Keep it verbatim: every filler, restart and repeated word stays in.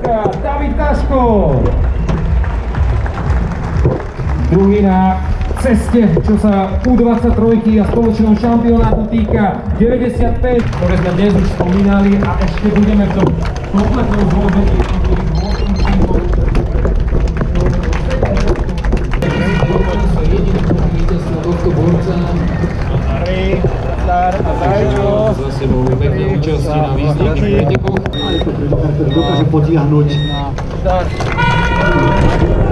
Slovenska David Kaško. Druhý na ceste, čo sa U dvadsaťtrojky a spoločného šampionátu týka deväťdesiatpäť, ktoré sme dnes už spomínali a ešte budeme v tom kompletnom zložení. Tohto borca za sebou pekné účasti na významných pretekoch. Ale to pretekár, ktorý dokáže potiahnuť.